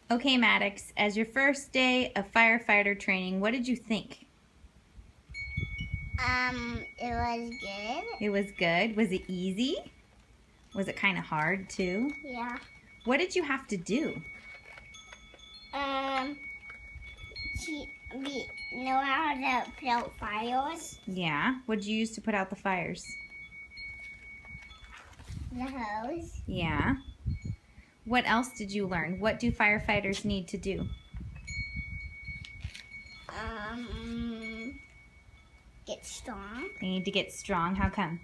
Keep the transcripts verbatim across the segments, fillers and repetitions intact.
Okay, Maddox, as your first day of firefighter training, what did you think? Um, it was good. It was good. Was it easy? Was it kind of hard too? Yeah. What did you have to do? Um, she, we know how to put out fires. Yeah. What did you use to put out the fires? The hose. Yeah. What else did you learn? What do firefighters need to do? Um, get strong. They need to get strong. How come?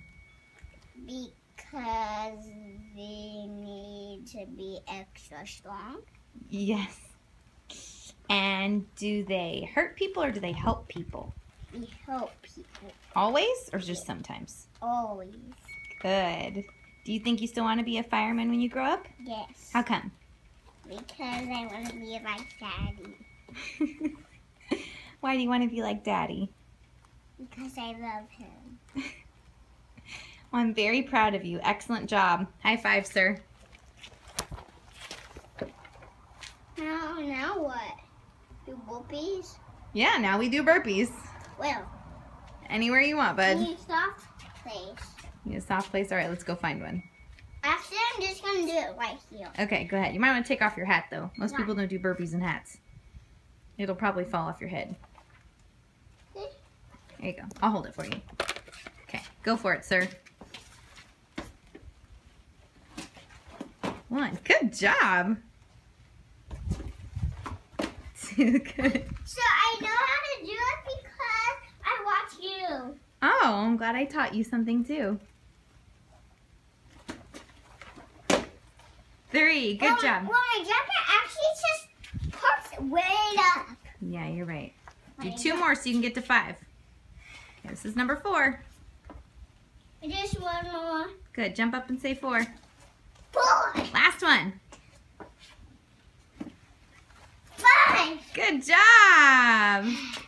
Because they need to be extra strong. Yes. And do they hurt people or do they help people? We help people. Always or just sometimes? Always. Good. Do you think you still want to be a fireman when you grow up? Yes. How come? Because I want to be like Daddy. Why do you want to be like Daddy? Because I love him. Well, I'm very proud of you. Excellent job. High five, sir. Now, now what? Do burpees? Yeah, now we do burpees. Well. Anywhere you want, bud. Need a soft place. You need a soft place? All right, let's go find one. Actually, I'm just going to do it right here. Okay, go ahead. You might want to take off your hat, though. Most Why? people don't do burpees in hats. It'll probably fall off your head. See? There you go. I'll hold it for you. Okay, go for it, sir. One. Good job. Two. Good. So I know how to do it because I watch you. Oh, I'm glad I taught you something, too. Three. Good well, job. Well, my jacket actually just pops way up. Yeah, you're right. Do Right. two more so you can get to five. Okay, this is number four. Just one more. Good. Jump up and say four. Four. Last one. Five. Good job.